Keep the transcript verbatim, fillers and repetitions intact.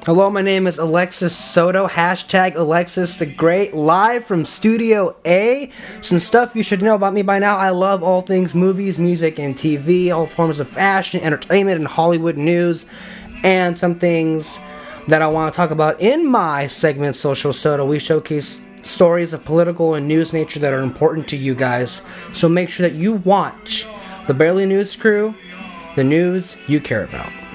Hello, my name is Alexis Soto, hashtag Alexis the Great, live from Studio A. Some stuff you should know about me by now: I love all things movies, music, and T V, all forms of fashion, entertainment, and Hollywood news, and some things that I want to talk about in my segment, Social Soto. We showcase stories of political and news nature that are important to you guys, so make sure that you watch the Barely News Crew, the news you care about.